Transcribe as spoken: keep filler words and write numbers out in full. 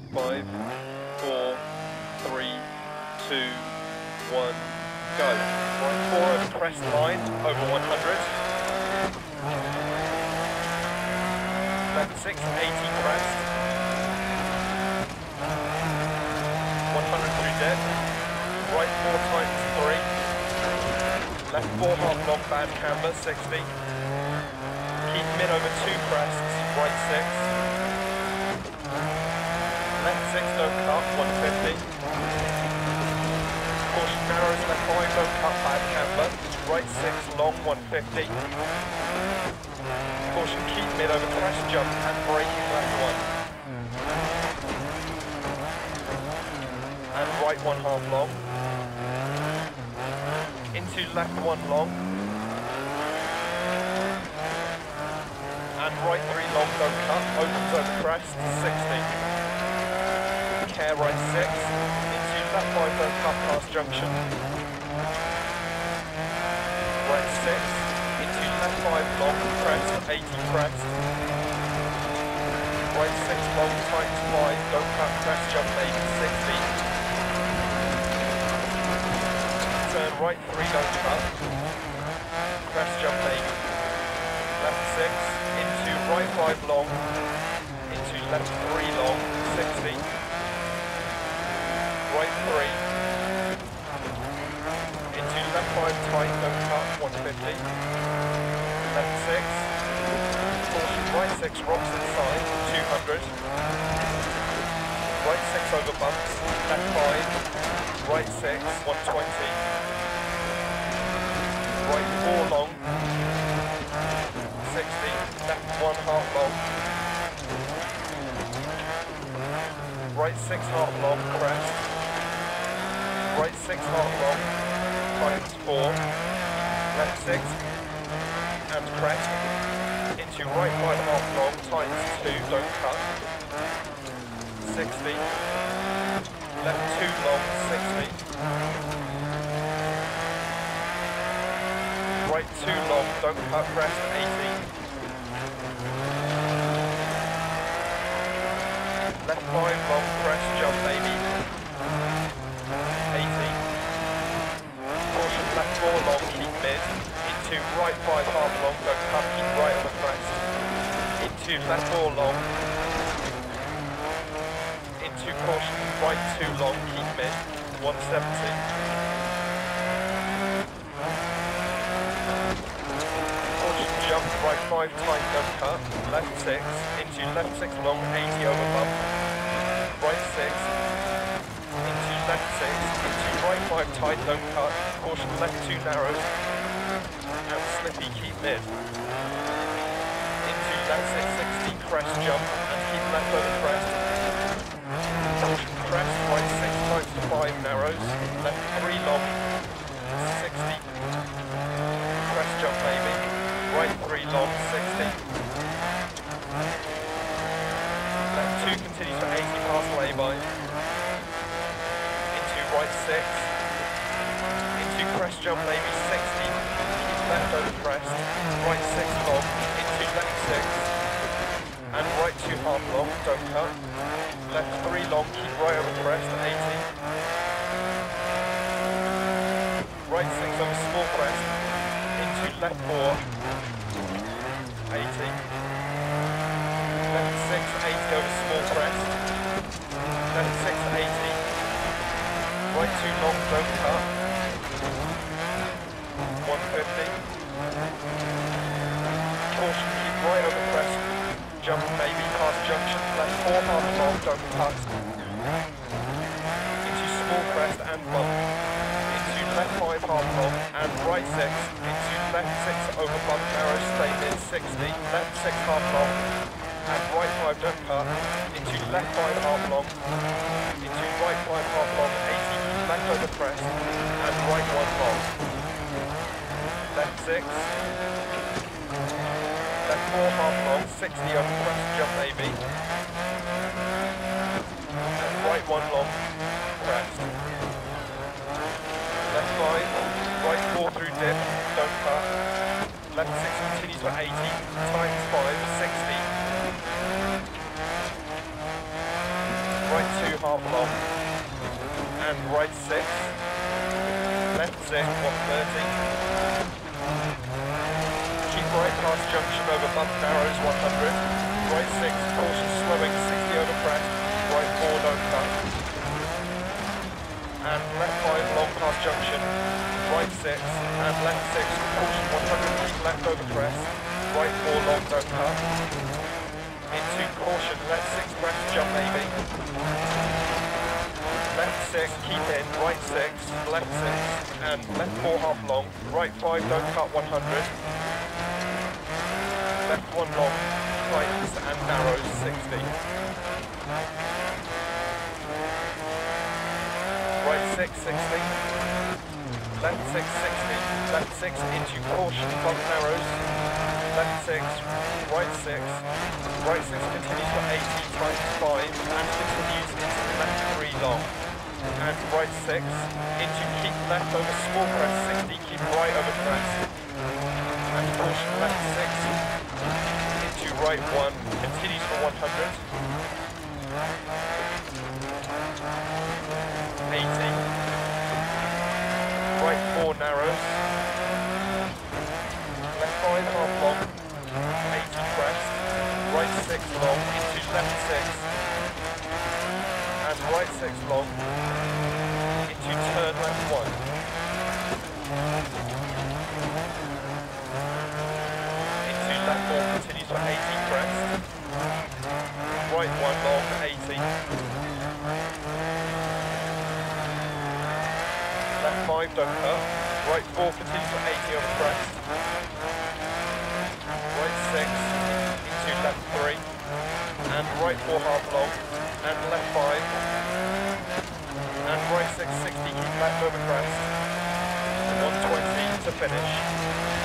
Five, four, three, two, one, go. Right four over crest line, over one hundred. Left six, eighty crest. one hundred through dip. Right four times three. Left four half long bad camber, sixty. Keep mid over two crests, right six. Left six, don't cut, one fifty. Caution narrows, left five, don't cut, bad camber. Right six, long, one fifty. Caution keep mid over crest jump and braking left one. And right one half long. Into left one long. And right three long, don't cut, opens over crest, sixty. Care right six, into left five, don't cut past junction. Right six, into left five long, crest, eighty crest. Right six long, tight five, don't cut crest, jump eighty, sixty. Turn right three, don't cut. Crest jump eighty. Left six, into right five long, into left three long, sixty. Right three, into left five tight, don't cut, one fifty. Left six, caution right six, rocks inside, two hundred. Right six over bumps, left five, right six, one twenty. Right four long, sixty, left one half long. Right six half long, crest. Right six half long, times four, left six, and crest, into right five half long, times two, don't cut, sixty, left two long, sixty, right two long, don't cut, crest, eighty, left five long, crest, jump maybe, eighty. Caution left four long, keep mid. Into right five half long, don't cut, keep right on the crest. Into left four long. Into caution right two long, keep mid. one seventy. Caution jump right five tight, don't cut. Left six. Into left six long, eighty over bump. Right six. Left six, into right five tight, don't cut, caution left two narrows, and slippy keep mid. Into left six sixty, crest jump, and keep left over crest. Caution crest, right six times to five narrows, left three long, sixty. Crest jump maybe, right three long, sixty. Left two continues for eighty past lay-by. Right six, into crest jump maybe sixty, keep left over crest, right six long, into left six, and right two half long, don't cut, left three long, keep right over crest, eighty, right six over small crest, into left four, eighty, left six, eighty over small crest, left six, eighty, right two long, don't cut, one fifty. Caution, keep right over crest, jump maybe past junction, left four half long, don't cut. Into small crest and bump. Into left five half long and right six. Into left six over bump, narrow, stay mid, sixty. Left six half long and right five, don't cut. Into left five half long. Into right five half long, eighty. Left over crest, and right one long. Left six. Left four half long, sixty over crest, jump maybe. And right one long, crest. Left five, right four through dip, don't cut. Left six continues for eighty, times five, sixty. Right right six, left six, one thirty. Keep right past junction over bump narrows, one hundred. Right six, caution slowing, sixty over crest, right four, don't cut. And left five, long past junction, right six, and left six, caution one hundred, keep left over crest, right four, long, don't cut. Into caution, left six, crest, jump maybe. Left six, keep in, right six, left six, and left four half long, right five, don't cut one hundred. Left one long, tightens and narrows sixty. Right six, sixty. Left six, sixty. Left six into caution, bump narrows. Left six, right six. Right six continues for eighty, tightens five, and continues into left three long. And right six, into keep left over small crest, sixty, keep right over crest. And caution left six, into right one, continues for one hundred. eighty. Right four narrows. Left five half long, eighty crest. Right six long, into left six. And right six long, into turn left one. Into left four, continues for eighty crest. Right one long, eighty. Left five, don't cut. Right four, continues for eighty over crest. Right six, into left three. And right four half long. And left five. And right six, sixty, keep left over crest. one twenty to finish.